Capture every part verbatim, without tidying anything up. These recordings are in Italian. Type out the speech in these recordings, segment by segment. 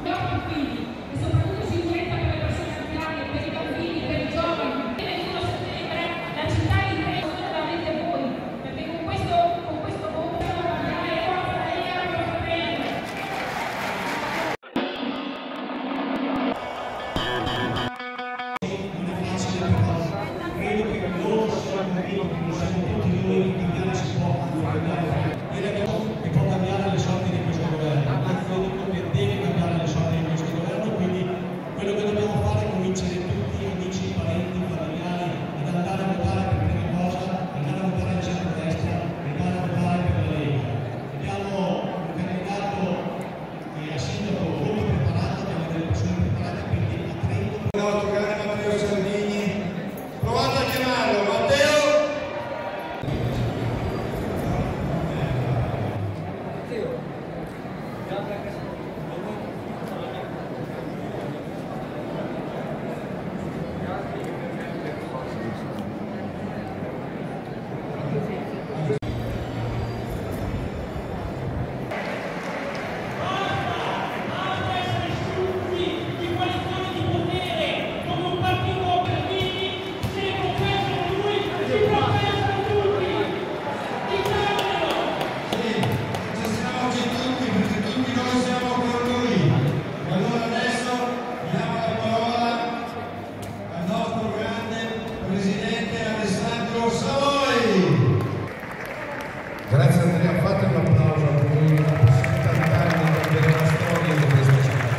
Grazie Andrea, fate un applauso a voi, la possibilità di dare di cambiare la storia di questa città.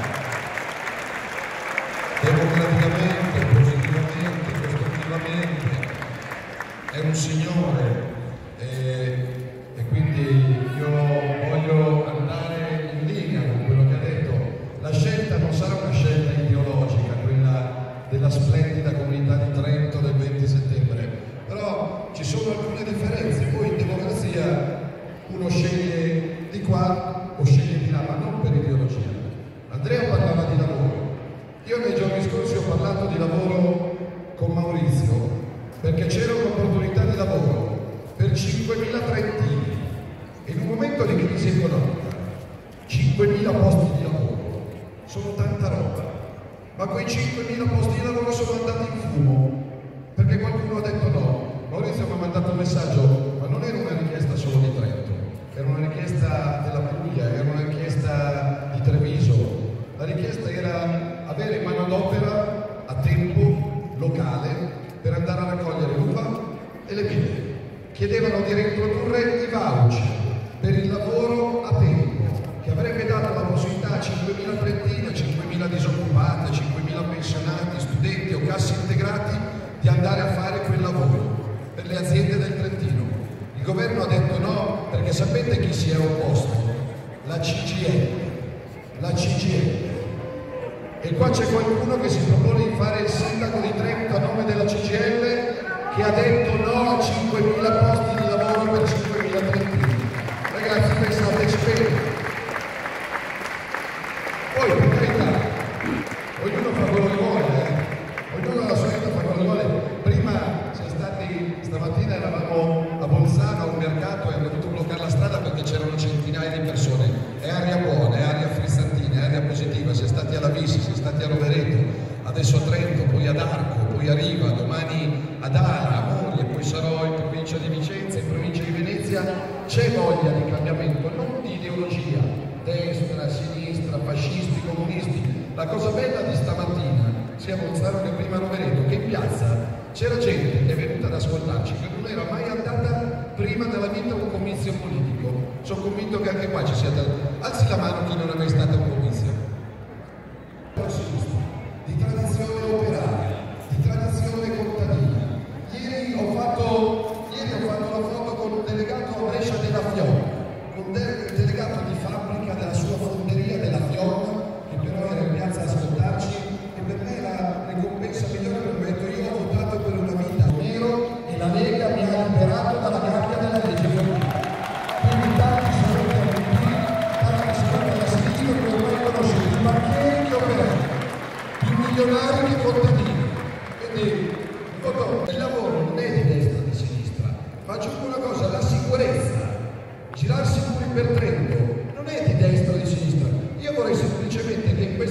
Democraticamente, positivamente, costruttivamente, è un signore e, e quindi io voglio andare in linea con quello che ha detto. La scelta non sarà una scelta ideologica, quella della splendida comunità di Trento del venti settembre, però ci sono alcune differenze. Poi in democrazia uno sceglie di qua o sceglie di là, ma non per ideologia. Andrea parlava di lavoro. Io nei giorni scorsi ho parlato di lavoro con Maurizio perché c'era un'opportunità di lavoro per cinquemila trentini e in un momento di crisi economica cinquemila posti di lavoro sono tanta roba, ma quei cinquemila posti di lavoro sono andati in fumo perché qualcuno ha detto no. Maurizio mi ha mandato un messaggio, ma non era una richiesta solo di Trento, era una richiesta della Puglia, era una richiesta di Treviso. La richiesta era avere manodopera a tempo locale per andare a raccogliere l'uva e le mele. Chiedevano di reintrodurre i voucher per il lavoro a tempo, che avrebbe dato la possibilità a cinquemila trentini, a cinquemila disoccupati, a cinquemila pensionati, studenti o cassi integrati di andare a fare quel lavoro per le aziende del Trentino. Il governo ha detto no, perché sapete chi si è opposto? La C G I L. La C G I L. E qua c'è qualcuno che si propone di fare il sindaco di Trento a nome della C G I L che ha detto no a cinquemila posti di lavoro per cinquemila trentini. Ragazzi, pensateci bene. Poi, per carità, ognuno fa quello che vuole, eh? Ognuno alla sua vita fa quello che vuole. Prima siamo stati, stamattina eravamo a Bolzano a un mercato e abbiamo dovuto bloccare la strada perché c'erano centinaia di persone. È aria buona, è aria frizzantina, è aria positiva. Siamo stati alla Visi, siamo stati a Rovereto, adesso a Trento, poi ad Arco, poi a Riva, domani ad Ala, a Moglie, poi sarò in provincia di Vicenza, in provincia di Venezia. C'è voglia di cambiamento, non di ideologia, destra, sinistra, fascisti, comunisti. La cosa bella di stamattina, sia a Bolzano che prima a Rovereto, che in piazza c'era gente che è venuta ad ascoltarci, che non era mai andata prima nella vita a un comizio politico. Sono convinto che anche qua ci sia. Alzi la mano chi non è mai stato a un comizio. Di tradizione operaia, di tradizione contadina. Ieri ho fatto, ieri ho fatto la foto con un delegato a Brescia della Fionna, con un delegato di fabbrica della sua fonderia della Fionna, che però era in piazza ad ascoltarci, e per me la ricompensa migliore per me. Io ho votato per una vita nero e la Lega mi ha liberato dalla gabbia della legge Fornero. Quindi tanti saluti a tutti, tanti saluti alla sinistra che ormai conoscete, i banchieri che operai, più milionari che contadini. Quindi il lavoro non è di destra o di sinistra, ma aggiungo una cosa, la sicurezza, girarsi pure per Trento, non è di destra o di sinistra. Io vorrei semplicemente che in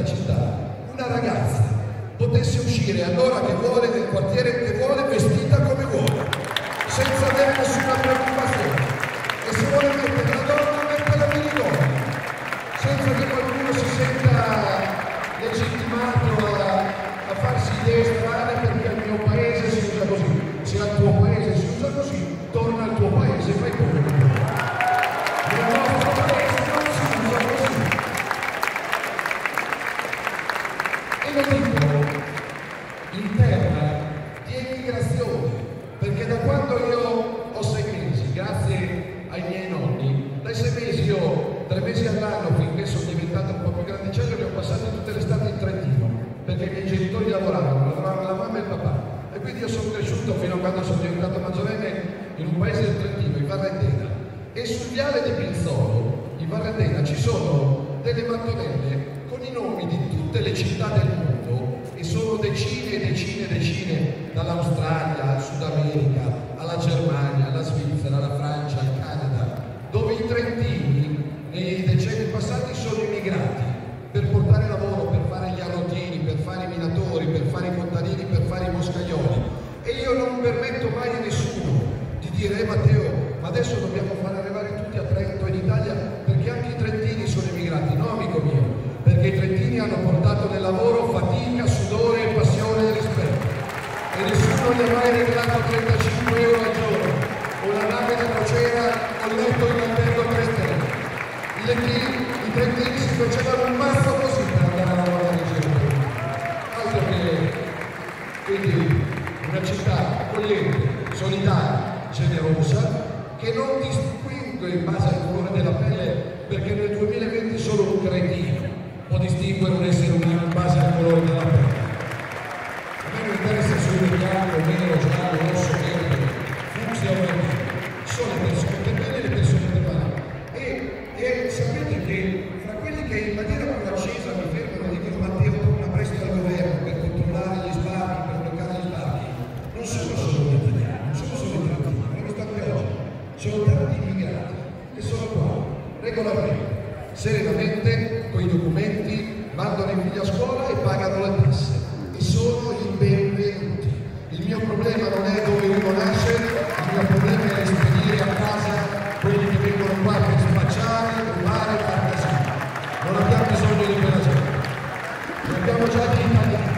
questa città una ragazza potesse uscire all'ora che vuole, nel quartiere che vuole, vestita come vuole, senza avere nessuna preoccupazione. E se vuole mettere la donna, mette la minidonna, senza che qualcuno si senta legittimato a, a farsi idee strane perché al mio paese si usa così. Se al tuo paese si usa così, torna al tuo paese e fai come vuoi. Nel nostro paese non si usa così. E lo dico in terra di emigrazione, perché da quando io ho sei mesi, grazie ai miei nonni, dai sei mesi io, tre mesi all'anno, finché sono diventato un po' più grandicello, li ho passati tutte le estate in Trentino, perché i miei genitori lavoravano, lavoravano la mamma e il papà. E quindi io sono cresciuto fino a quando sono diventato maggiorenne in un paese del Trentino, in Varentena. E sul viale di Pinzolo, in Varentena, ci sono delle mattonelle con i nomi di tutte le città del mondo, e sono decine e decine e decine, dall'Australia al Sud America, alla Germania, alla Svizzera, alla Francia, al Canada, dove i trentini nei decenni passati sono immigrati per portare lavoro, per fare gli arrotini, per fare i minatori, per fare i contadini, per fare i boscaioli. E io non permetto mai a nessuno di dire eh Matteo, ma adesso dobbiamo far arrivare tutti a Trento in Italia perché anche i trentini sono immigrati. No, amico mio, perché i trentini hanno portato nel lavoro fatica, sudore, passione e rispetto. E nessuno gli ha mai regalato trentacinque euro al giorno, o una nave da crociera, o il letto in albergo tre stelle. I trentini, i trentini si facevano un mazzo così per andare a lavorare in giro. Altro che... Quindi una città accogliente, solidale, generosa, che non distingue in base al colore della pelle, perché nel duemilaventi solo un cretino può distinguere un essere umano in base al colore della pelle. A me non interessa se uno è bianco, nero, giallo, rosso, verde, fucsia o verde. Sono le persone per bene e le persone per male. E, e sapete che fra quelli che in maniera più accesa mi fermano e dicono Matteo torna presto al governo per controllare gli sbarchi, per bloccare gli sbarchi, non sono solo gli italiani, non sono solo i trentini, non lo stanno oggi. Sono tanti immigrati che sono qua, regolarmente, serenamente, con i documenti, mandano i figli a scuola e pagano le tasse. E sono i benvenuti. Il mio problema non è dove uno nasce, il mio problema è spedire a casa quelli che vengono qua per spacciare, rubare e far casino. Non abbiamo bisogno di quella gente. Ne abbiamo già di italiani.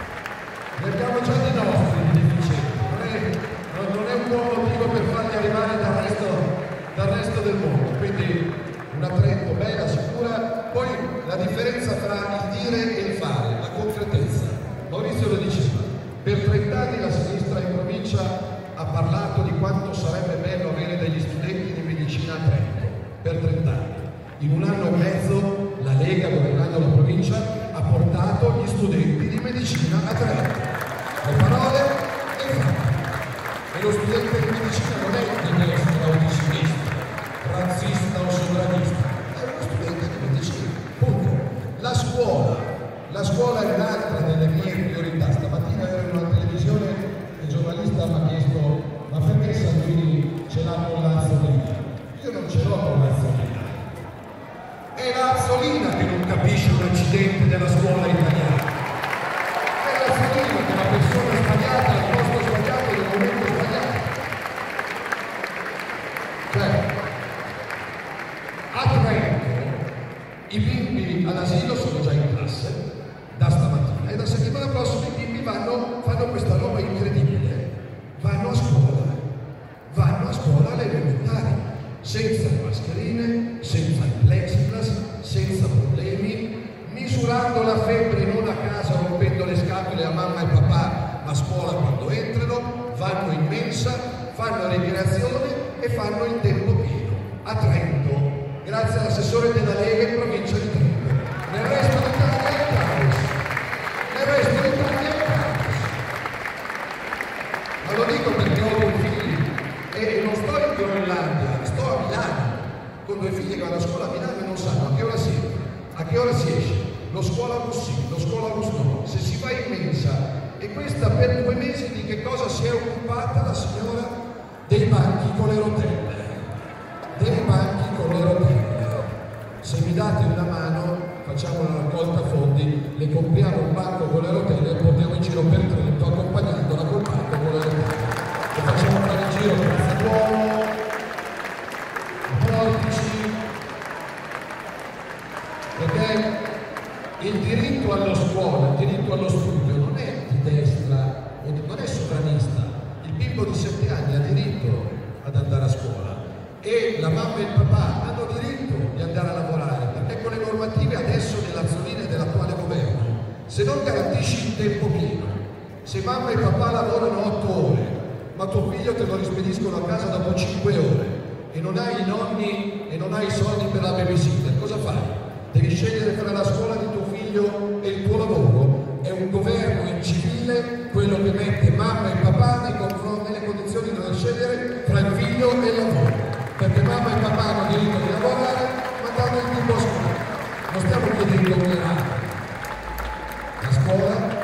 Ne abbiamo già di nostri, di deficienti. Non è, non, non è un buon motivo per farli arrivare dal resto, dal resto del mondo. Quindi una Trento bella, sicura. Poi la differenza tra il dire e il fare, la concretezza. Maurizio lo diceva, per trent'anni la sinistra in provincia ha parlato di quanto sarebbe bello avere degli studenti di medicina a Trento, per trent'anni. In un anno e mezzo la Lega, governando la provincia, ha portato gli studenti di medicina a Trento. Le parole e i fatti. E lo studente di medicina non è di destra o di sinistra, razzista o sovranista, è uno studente di medicina, punto. La scuola, la scuola è un'altra delle mie priorità. Stamattina ero in una televisione e il giornalista mi ha chiesto ma perché Salvini ce l'ha con l'Azzolina? Io non ce l'ho con l'Azzolina. È l'Azzolina che non capisce un accidente della scuola italiana. È l'Azzolina che è la persona sbagliata al posto sbagliato nel momento sbagliato. Cioè, a Trento i bimbi all'asilo sono già in classe da stamattina e da settimana prossima i bimbi vanno, fanno questa roba incredibile, vanno a scuola, vanno a scuola alle elementari, senza le mascherine, senza il plexiglass, senza problemi, misurando la febbre non a casa rompendo le scatole a mamma e papà, ma a scuola quando entrano, vanno in mensa, fanno ricreazione e fanno il tempo pieno a Trento, grazie all'assessore della Lega in provincia di Trento. Nel resto d'Italia è caos. Nel resto d'Italia è caos. Ma lo dico perché ho due figli e non sto in Groenlandia, sto a Milano, con due figli che vanno a scuola a Milano e non sanno a che ora si entra, a che ora si esce, lo scuolabus sì, lo scuolabus no, se si va in mensa. E questa per due mesi di che cosa si è occupata la signora? Dei banchi con le rotelle. Dei banchi con le rotelle. Se mi date una mano facciamo una raccolta fondi, le compriamo un banco con le rotelle e portiamo in giro per Trento accompagnandola col banco con le rotelle. E facciamo fare in giro per Castelluomo, Portici, perché il diritto alla scuola, il diritto allo studio non è di destra, non è sovranista. Il bimbo di sette anni ha diritto ad andare a scuola e la mamma e il papà hanno diritto di andare a lavorare, perché con le normative adesso nell'azzoline dell'attuale governo, se non garantisci il tempo pieno, se mamma e papà lavorano otto ore, ma tuo figlio te lo rispediscono a casa dopo cinque ore e non hai i nonni e non hai i soldi per la babysitter, cosa fai? Devi scegliere fra la scuola di tuo figlio e il tuo lavoro. È un governo incivile quello che mette mamma e papà nei confronti, nelle condizioni di dover scegliere fra il figlio e il lavoro, perché mamma e papà hanno diritto di lavorare ma danno il bimbo a scuola. Non stiamo chiedendo che la scuola.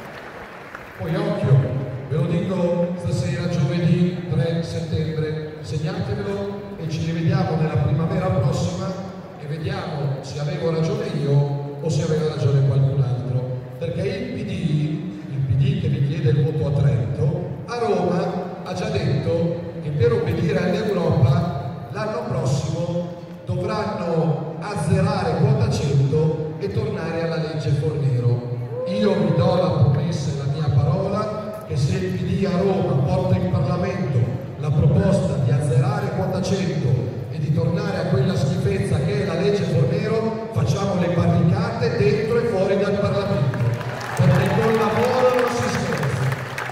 Poi occhio, ve lo dico stasera, giovedì tre settembre, segnatevelo e ci rivediamo nella primavera prossima e vediamo se avevo ragione io o se aveva ragione qualcun altro, perché il P D, il P D che vi chiede il voto a Trento, a Roma ha già detto che per obbedire all'Europa l'anno prossimo dovranno azzerare quota cento e tornare alla legge Fornero. Io vi do la promessa e la mia parola che se il P D a Roma porta in Parlamento la proposta di azzerare quota cento e di tornare a quella schifezza che è la legge Fornero, facciamo le barricate dentro e fuori dal Parlamento, perché col lavoro non si scherza.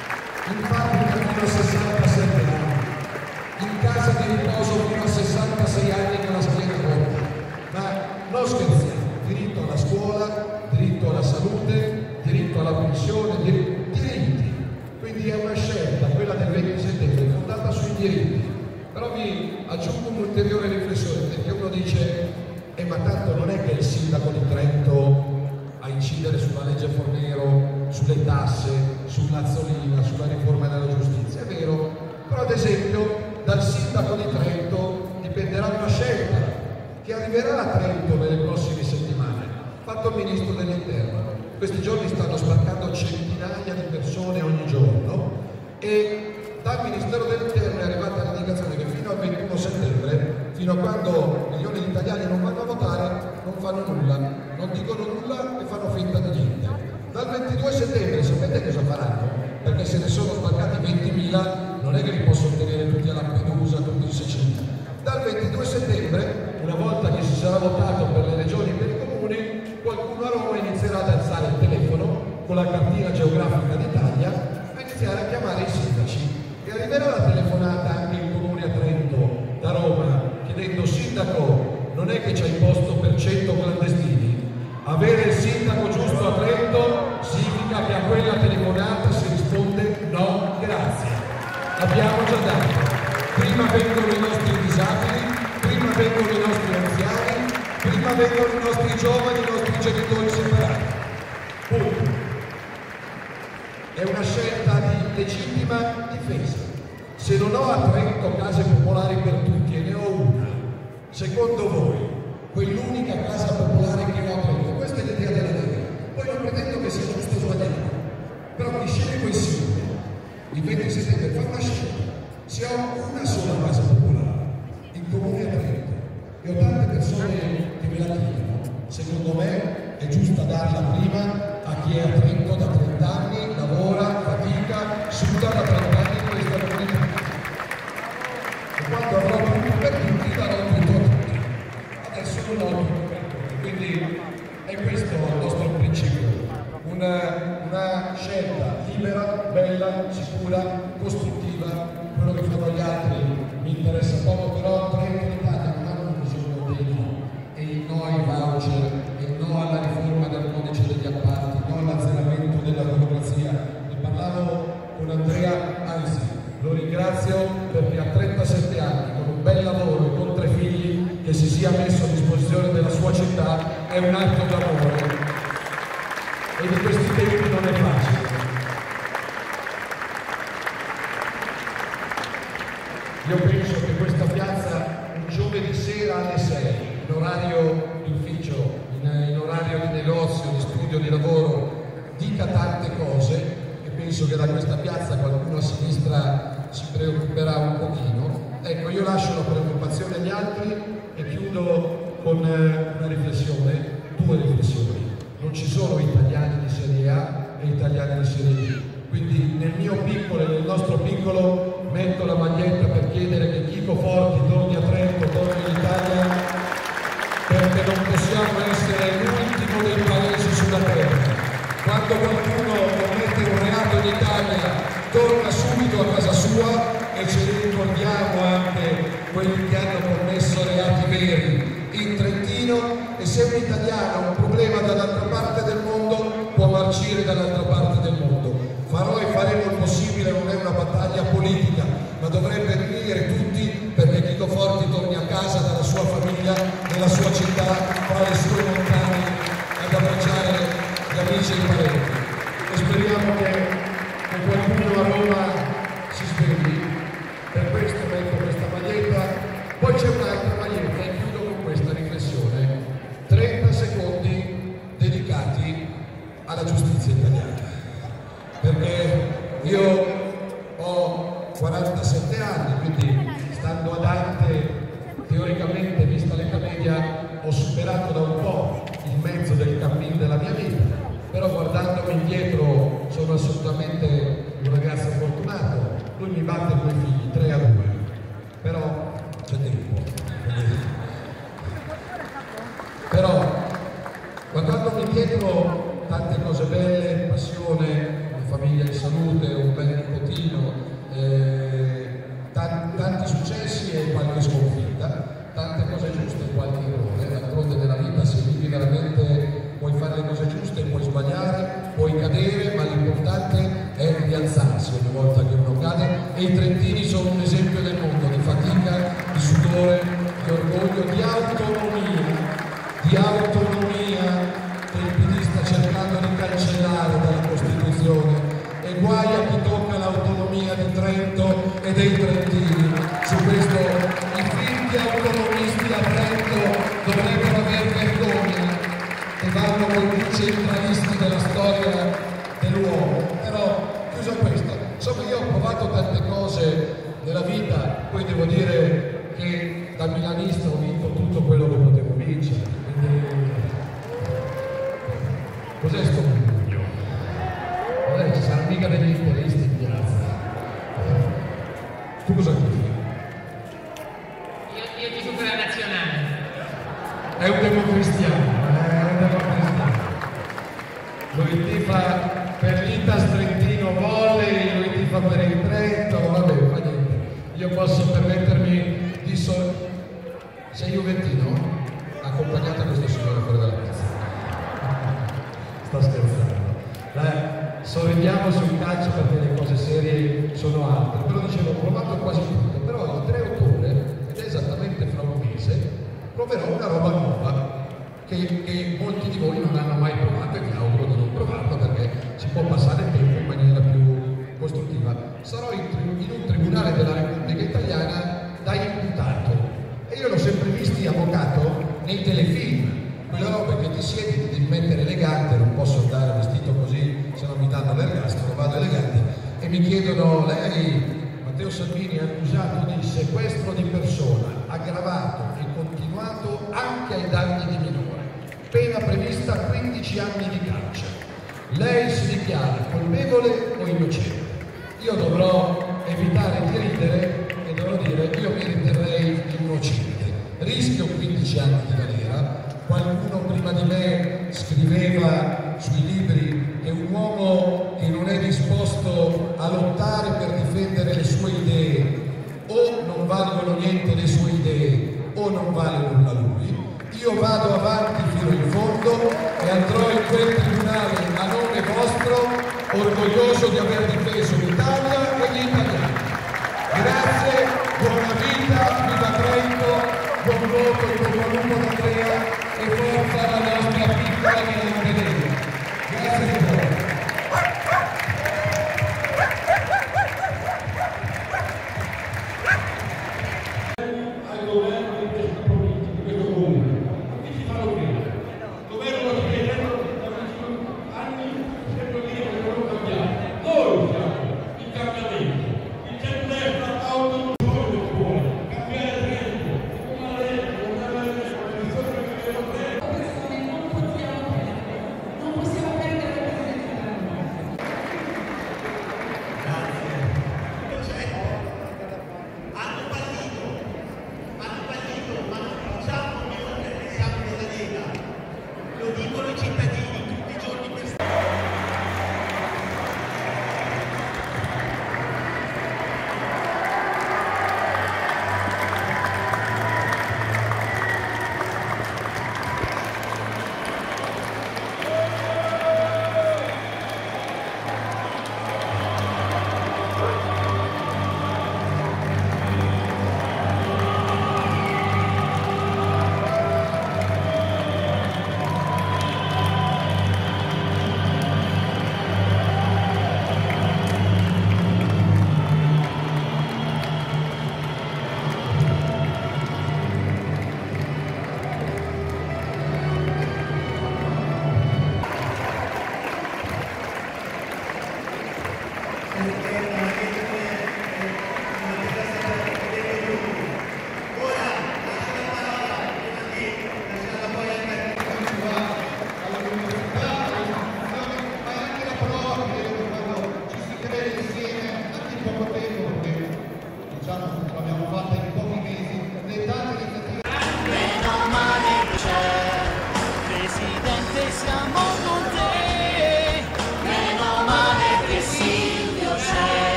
In fabbrica fino a sessantasette anni, in casa di riposo fino a sessantasei anni con la schiena rotta, ma non scherziamo. Diritto alla scuola, diritto alla salute, diritto alla pensione, dir diritti. Quindi è una scelta, quella del venti settembre, fondata sui diritti. Però vi aggiungo un'ulteriore riflessione, perché uno dice eh, ma tanto non è che il sindaco di Trento a incidere sulla legge Fornero, sulle tasse, sull'azzolina, sulla riforma della giustizia. È vero, però ad esempio dal sindaco di Trento dipenderà una scelta che arriverà a Trento nelle prossime settimane, fatto il ministro dell'interno. Questi giorni stanno sbarcando centinaia di persone ogni giorno e dal Ministero dell'Interno è arrivata l'indicazione che fino al ventuno settembre, fino a quando milioni di italiani non vanno a votare, non fanno nulla, non dicono nulla e fanno finta di niente. Dal ventidue settembre sapete cosa faranno? Perché se ne sono sbarcati ventimila, non è che li possono tenere tutti a Lampedusa, tutti in Sicilia. Dal ventidue settembre, una volta che si sarà votato per le regioni e per i comuni, qualcuno a Roma inizierà ad alzare il telefono con la cartina geografica d'Italia a iniziare a chiamare i sindaci. E arriverà la telefonata anche in comune a Trento, da Roma, chiedendo: sindaco, non è che c'hai posto per cento clandestini? Avere il sindaco giusto a Trento significa che a quella telefonata si risponde no, grazie. Abbiamo già dato. Prima vengono i nostri disabili, prima vengono i nostri anziani, prima vengono i nostri giovani, i nostri genitori separati. Punto. È una scelta di legittima difesa. Se non ho a Trento case popolari per tutti e ne ho una, secondo voi, quell'unica casa popolare che ho a Trento, questa è l'idea della Lega. Poi non pretendo che sia giusto o sbagliato, però chi sceglie quei simboli, il venti settembre fa una scelta. Se ho una sola casa popolare, in comune a Trento, e ho tante persone che me la chiedono, secondo me è giusto darla prima a chi è a Trento da trenta anni, lavora, fatica, suda da trenta anni in questa comunità. E quando avrò tutto per tutti, darò tutto a tutti. Adesso non ho tutto per tutti. Quindi è questo il nostro principio. Una, una scelta libera, bella, sicura, costruttiva. Quello che fanno gli altri mi interessa poco, però Trento e l'Italia non hanno bisogno dei no. E il no ai voucher, e il no alla riforma del codice degli appalti, no all'azzeramento della burocrazia. Ne parlavo con Andrea, anzi lo ringrazio perché a trentasette anni, con un bel lavoro e con tre figli, che si sia messo a disposizione della sua città è un atto d'amore. E di questi tempi non è facile. Io penso che questa piazza un giovedì sera alle sei, in orario d'ufficio, in, in orario mondo di lavoro dica tante cose, e penso che da questa piazza qualcuno a sinistra si preoccuperà un pochino. Ecco, io lascio la preoccupazione agli altri e chiudo con una riflessione, due riflessioni. Non ci sono italiani di serie A e italiani di serie B, quindi nel mio piccolo e nel nostro piccolo metto la maglietta per chiedere che Chico Forti torni a Trento, torni in Italia, perché non possiamo essere l'ultimo dei paesi sulla terra. Quando qualcuno commette un reato in Italia torna subito a casa sua, e ce ne ricordiamo anche quelli che hanno commesso reati veri in Trentino, e se un italiano ha un problema dall'altra parte del mondo può marcire dall'altra parte del mondo. Farò e faremo il possibile, non è una battaglia politica, ma dovrebbe unire tutti perché Chico Forti torni a casa dalla sua famiglia, nella sua città, fra le sue montagne, ad abbracciare gli amici e i parenti. E speriamo che, che qualcuno a Roma si svegli. Per questo metto questa maglietta. Poi c'è un'altra maglietta e chiudo con questa riflessione. trenta secondi dedicati alla giustizia italiana. Perché io ho quarantasette anni, quindi stando a Dante, teoricamente, vista l'età media, ho superato da un po' il mezzo del cammin della mia vita, però guardandomi indietro sono assolutamente un ragazzo fortunato. Lui mi batte due figli, tre a due, però c'è tempo. Però guardandomi indietro tante cose belle, passione, famiglia in salute, un bel nipotino, eh, tanti, tanti successi e qualche sconfitta, tante cose giuste e qualche errore. D'altronde nella vita, se vivi veramente, puoi fare le cose giuste, puoi sbagliare, puoi cadere, ma l'importante è rialzarsi ogni volta che uno cade, e i trentini sono un esempio del mondo di fatica, di sudore, di orgoglio, di autonomia, di autonomia che il P D sta cercando di cancellare dalla Costituzione. E guai a chi tocca l'autonomia di Trento e dei trentini. Su questo i finti autonomisti a Trento dovrebbero aver vergogna, e vanno con i centralisti della storia dell'uomo. Però, chiuso questo, insomma, io ho provato tante cose nella vita, poi devo dire che da milanista ho vinto tutto quello che potevo vincere. Quindi... cos'è sto pugno? Vabbè, ci saranno mica degli interisti in piazza. Tu cosa tifi? Io, io tifo per la nazionale. È un democristiano, è un democristiano. Lui tifa per l'Itas Trentino Volley, lui tifa per il Trento, vabbè, fa niente. Io posso permettermi di so... Sei juventino? Accompagnate questo signore fuori dalla piazza. Sto scherzando. Dai, sorridiamo sul calcio perché le cose serie sono altre. Però dicevo, ho provato quasi tutto, però il tre ottobre, ed è esattamente fra un mese, proverò una roba nuova che, che molti di voi non hanno mai provato, e vi auguro di non provarlo perché si può passare il tempo in maniera più costruttiva. Sarò in, in un tribunale della Repubblica Italiana da imputato, e io l'ho sempre visto avvocato nei telefilm, quelle robe che ti siedi, ti devi mettere elegante, non posso andare vestito così, se no mi danno l'ergastolo, vado elegante, e mi chiedono: lei, Matteo Salvini, è accusato di sequestro di persona aggravato e continuato anche ai danni di minore, pena prevista quindici anni di carcere, lei si dichiara colpevole o innocente? Io dovrò evitare di ridere e dovrò dire: io mi riterrei innocente, rischio quindici anni di galera. Qualcuno prima di me scriveva sui libri che un uomo che non è disposto a lottare per difendere le sue idee, o non valgono niente le sue idee, o non vale nulla lui. Io vado avanti fino in fondo e andrò in quel tribunale a nome vostro, orgoglioso di aver difeso l'Italia e gli italiani. Grazie, buona vita, viva Trento, buon voto in bocca al lupo d'Andrea, e forza la nostra piccola Milan. Grazie di cuore. Al governo di questa provincia, di questo comune, che ci fanno prima? Il governo lo spiega,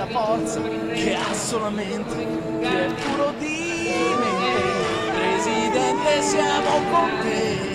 forza che ha solamente, che è puro di mente. Presidente, siamo con te.